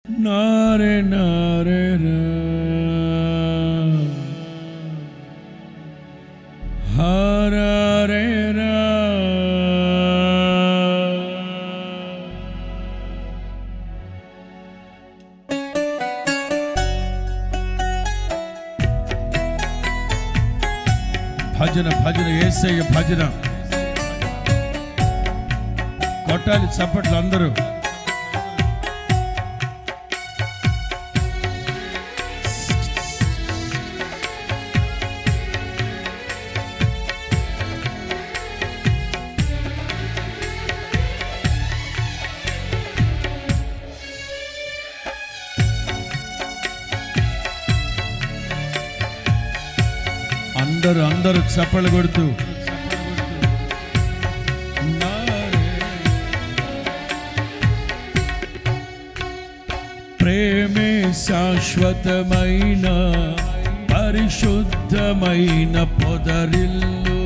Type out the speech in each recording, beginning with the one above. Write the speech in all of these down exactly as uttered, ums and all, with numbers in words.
నారే నారే రా హరే రా భజన భజన యేసయ్య భజన కొట్టాలి చప్పట్లు అందరూ. అందరూ అందరూ చప్పట్లు కొడుతూ ప్రేమే శాశ్వతమైన పరిశుద్ధమైన పొదరిల్లు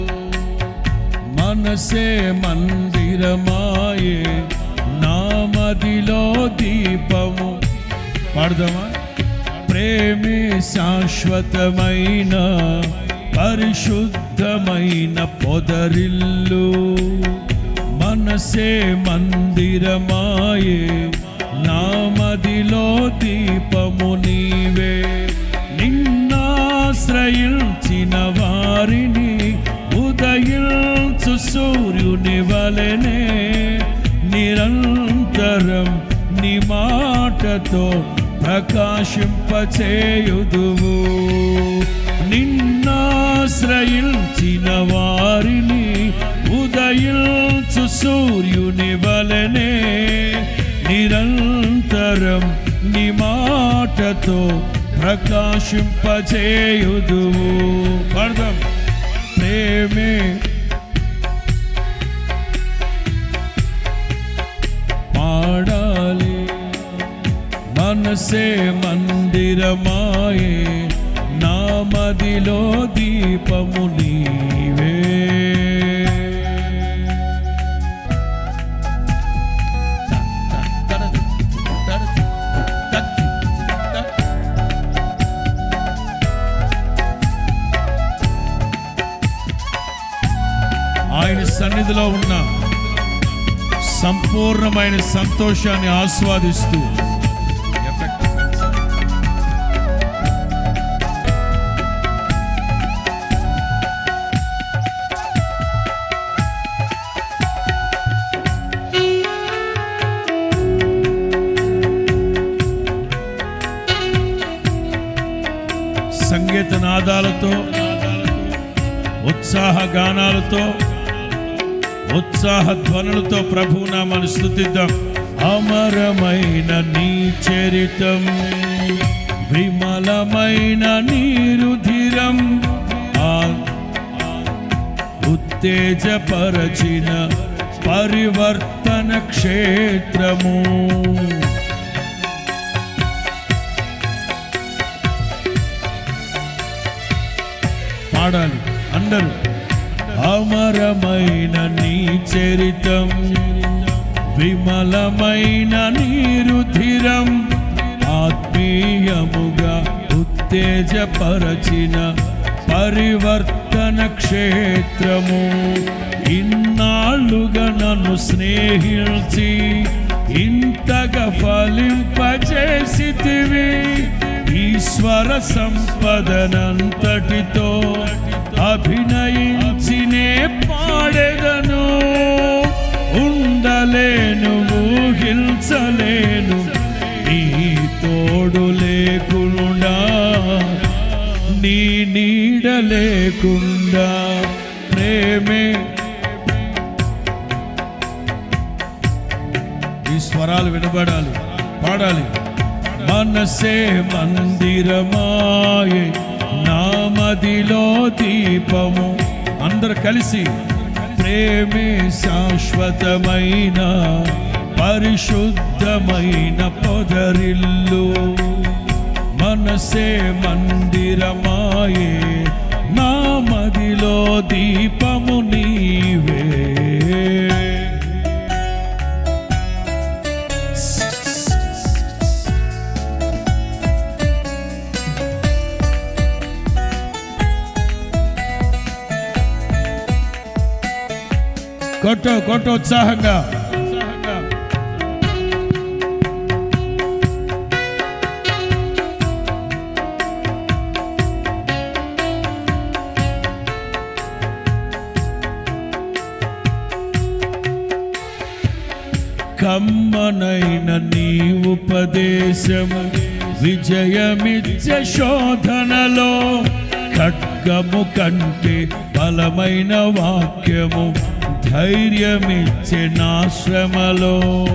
మనసే మందిరమాయే నామదిలో దీపము. పాడదామా? ప్రేమే శాశ్వతమైన పరిశుద్ధమైన పొదరిల్లు మనసే మందిరమాయే నామదిలో దీపము నీవే. నిన్నాశ్రయించిన వారిని ఉదయించు సూర్యుని వలెనే నిరంతరం నీ మాటతో ప్రకాశింపచేయుదువు. నిన్నాశ్రయించిన వారిని ఉదయించు సూర్యుని వలెనే నిరంతరం నీ మాటతో ప్రకాశింపచేయుదువు. పాడదాం. ప్రేమే పాడాలి మనసే మందిరమాయే నామదిలో దీపము నీవే. ఆయన సన్నిధిలో ఉన్న సంపూర్ణమైన సంతోషాన్ని ఆస్వాదిస్తూ సంగీత నాదాలతో ఉత్సాహ గానాలతో ఉత్సాహ ధ్వనులతో ప్రభువు నామమును స్తుతిద్దాం. అమరమైన నీ చరితం విమలమైన నీ రుధిరం ఉత్తేజపరచిన పరివర్తన క్షేత్రము. పాడాలి అందరూ. అమరమైన నీ చరితం విమలమైన నీ రుధిరం ఆత్మీయముగా ఉత్తేజపరచిన పరివర్తన క్షేత్రము. ఇన్నాళ్ళుగా నన్ను స్నేహించి ఇంతగా ఫలింపచేసితివి. ఈశ్వర సంపదనంతటితో అభినయించినే పాడెదను. ఉండలేను ఊహించలేను నీ తోడు లేకుండా నీ నీడ లేకుండా. ప్రేమే ఈ స్వరాలు వినబడాలి, పాడాలి. మనసే మందిరమాయే నామదిలో దీపము. అందరు కలిసి ప్రేమే శాశ్వతమైన పరిశుద్ధమైన పొదరిల్లు మనసే మందిరమాయే నామదిలో దీపము నీవే. కొట్టు కొట్టు ఉత్సాహంగా. కమ్మనైన నీ ఉపదేశము విజయమిచ్చే శోధనలో, ఖడ్గము కంటే బలమైన వాక్యము ధైర్యమిచ్చే నా శ్రమలో.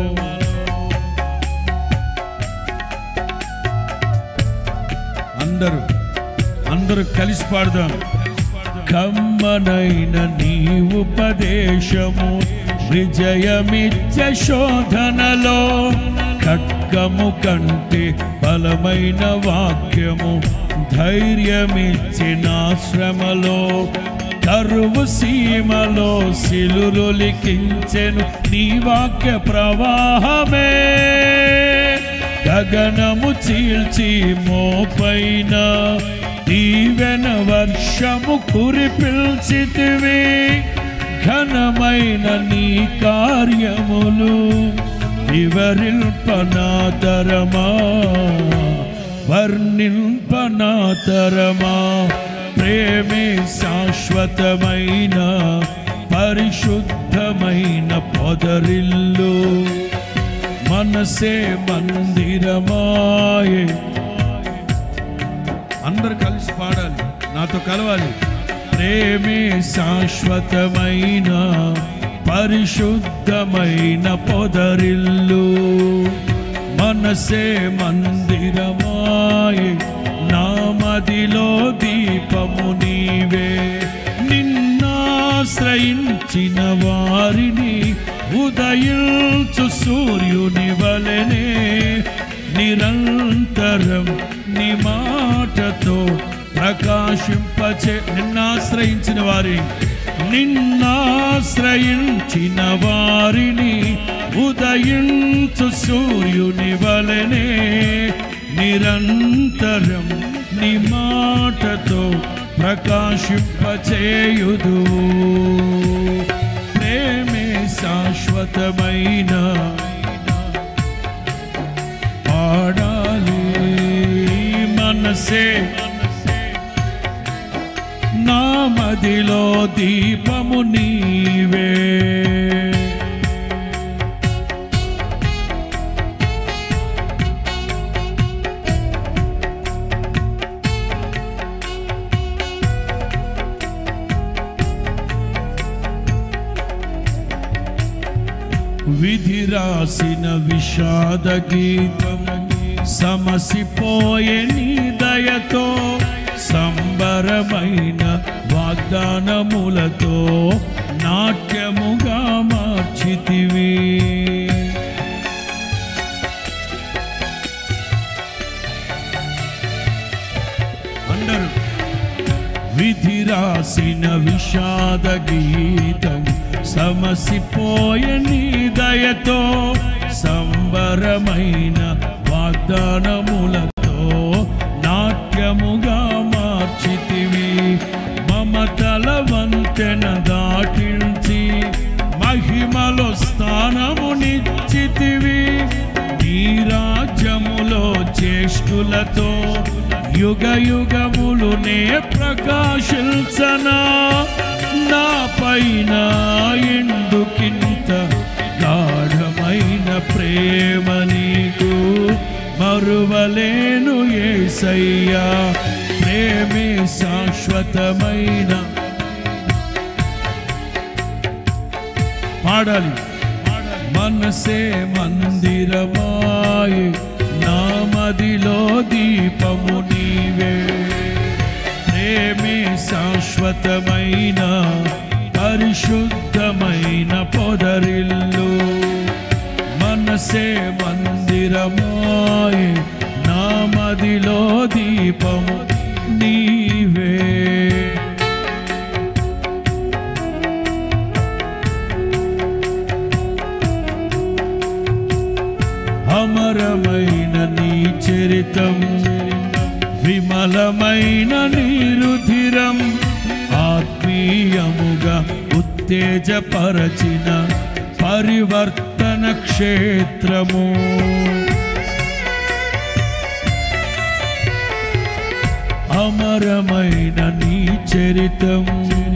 అందరూ అందరూ కలిసి పాడదాం. కమ్మనైన నీ ఉపదేశము విజయమిచ్చే శోధనలో, ఖడ్గము కంటే బలమైన వాక్యము ధైర్యమిచ్చే నా శ్రమలో. కరువు సీమలో సిలులు లిఖించెను నీ వాక్య ప్రవాహమే, గగనము చీల్చి మోపైన దీవెన వర్షము కురిపిల్చితివి. ఘనమైన నీ కార్యములు వివరింపనాతరమా, వర్ణింపనాతరమా. ప్రేమే శాశ్వతమైన పరిశుద్ధమైన పొదరిల్లు, మనసే మందిరమాయే. అందరు కలిసి పాడాలి, నాతో కలవాలి. ప్రేమే శాశ్వతమైన పరిశుద్ధమైన పొదరిల్లు, మనసే మందిరమాయే. నా మదిలో దీపము నీవే. నిన్నాశ్రయించిన వారిని ఉదయించు సూర్యుని వలెనే, నిరంతరం నీ మాటతో ప్రకాశింపచే. నిన్నాశ్రయించిన వారి నిన్నాశ్రయించిన వారిని ఉదయించు సూర్యుని వలెనే, నిరంతరం నీ మాటతో ప్రకాశింపచేయుదు. ప్రేమే శాశ్వతమైన పాడాలి. మనసే నా మదిలో దీపము నీవే. విధి రాసిన విషాద గీతం సమసిపోయే నీ దయతో, సంబరమైన వాగ్దానములతో నాట్యముగా మార్చితివి. అందరూ విధి రాసిన విషాద గీతం సమసిపోయే నీ దయతో, సంబరమైన వాగ్దానములతో నాట్యముగా మార్చితివి. మమతల వంతెన దాటించి మహిమలో స్థానమునిచ్చితివి. నీ రాజ్యములో చేష్టులతో యుగ యుగములు నే ప్రకాశించనా. నా పైన ఎందుకింత గాఢమైన ప్రేమ నీకు, మరువలేను యేసయ్యా. ప్రేమే శాశ్వతమైన పాడాలి. మనసే మందిరమాయే, నా మదిలో దీపము నీవే. ప్రేమే శాశ్వతమైన పరిశుద్ధమైన పొదరిల్లు, మనసే మందిరమాయే, నా మదిలో దీపము నీవే. అమరమైన నీ చరితం, విమలమైన నీ రుధిరం, ఆత్మీయముగా ఉత్తేజపరచిన పరివర్తన క్షేత్రము. అమరమైన నీ చరితం,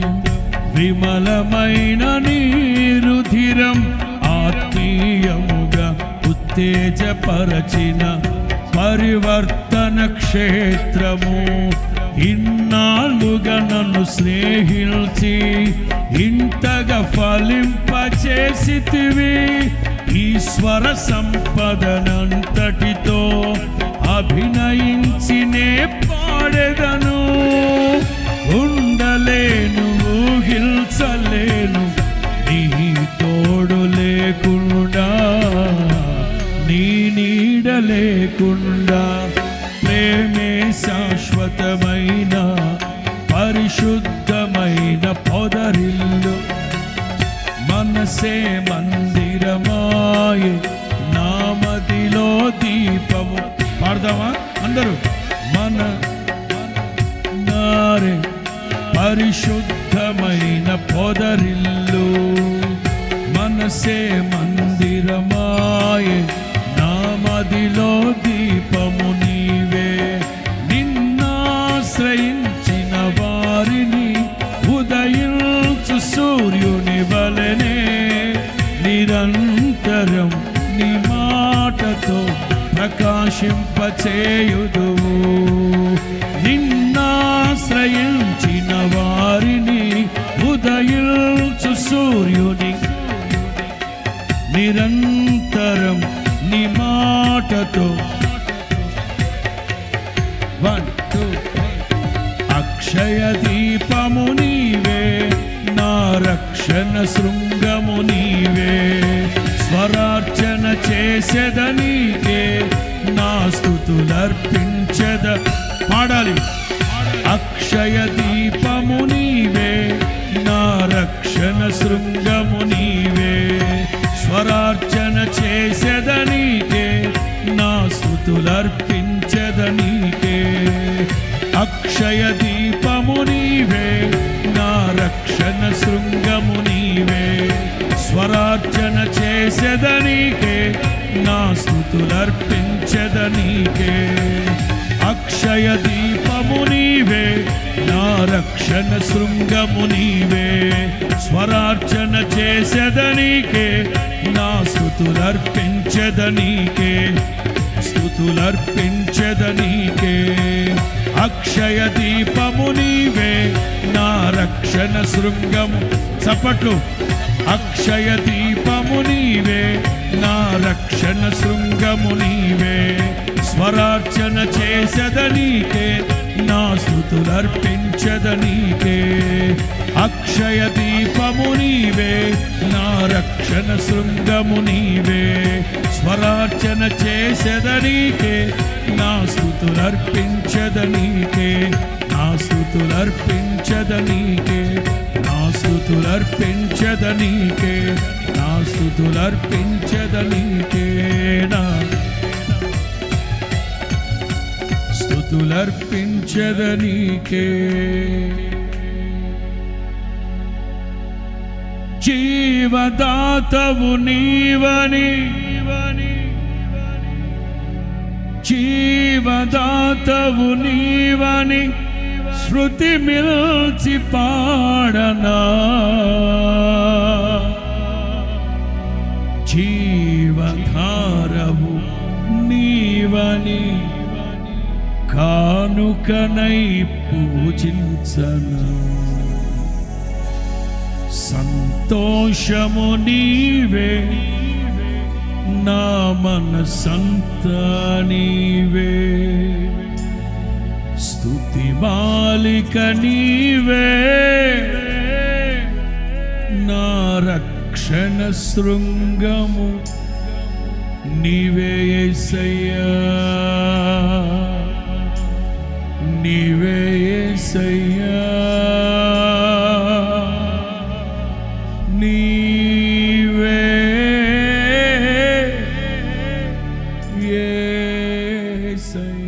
విమలమైన నీ రుధిరం, ఆత్మీయముగా ఉత్తేజపరచిన పరివర్తన క్షేత్రము. ఇన్నాళ్ళుగా నన్ను స్నేహించి ఇంతగా ఫలింపచేసితివి. ఈశ్వర సంపదనంతటితో అభినయించినే పాడెదను. ఉండలేను, ఊహించలేను నీ తోడు లేకుండా, నీ నీడ లేకుండా. ప్రేమే శాశ్వతమైన పరిశుద్ధమైన పొదరిల్లు, మనసే మందిరమాయే నామదిలో దీపము. పాడదామా అందరూ? మన నారే పరిశుద్ధమైన పొదరిల్లు, మనసే మందిరమాయే నామదిలో దీపము నీవే. నిన్నాశ్రయించిన వారిని ఉదయించు సూర్యుని వలెనే నిరంతరం నీ మాటతో ప్రకాశింపచేయుదువు. నిన్నాశ్రయించిన వారిని ఉదయించు సూర్యుని నిరంతరం నీ మాటతో. వన్ టూ అక్షయ దీపము నీవే, నా రక్షణ శృంగము నీవే. స్వరార్చన చేసేద నీకే, నా స్తుతులర్పించద. పాడాలి. అక్షయ దీపము నీవే, నా రక్షణ శృంగము నీవే. స్వరార్చన చేసేద నీకే, నా స్తుతులర్పించద నీకే. అక్షయ దీపము నీవే, నా రక్షణ శృంగము నీవే. స్వరార్చన చేసేద నీకే, నా స్తుతులర్పించద నీకే. అక్షయ దీపము నీవే, నా రక్షణ శృంగము నీవే. స్వరార్చన చేసేద నీకే, నా స్తుతులర్పించద నీకే. స్తుతులర్పించద నీకే. అక్షయ దీపము నీవే, నా రక్షణ శృంగము. చప్పట్లు. అక్షయ దీపము నీవే, నా రక్షణ శృంగము నీవే. స్వరార్చన చేసేద నీకే, నా స్తుతులర్పించద నీకే. అక్షయ దీపము నీవే, నా రక్షణ శృంగము నీవే. స్వరార్చన చేసేద నీకే, నా స్తుతులర్పించద నీకే. నా స్తుతులర్పించద నీకే, నా స్తుతులర్పించద నీకే. నా స్తుతులర్పించద నీకే. నా స్తుతులర్పించద నీకే. జీవదాతవు నీవని, జీవదాతవు నీవని శృతి మిల్చి పాడనా. జీవధారవు నీవని కానుకనై పూజించనా. సంతోషము నీవే, నా మనసంతా నీవే. స్తుతి మాలిక నీవే, నా రక్షణ శృంగము నీవే. యేసయ్యా నీవే, యేసయ్యా నీవే, యేసయ్యా.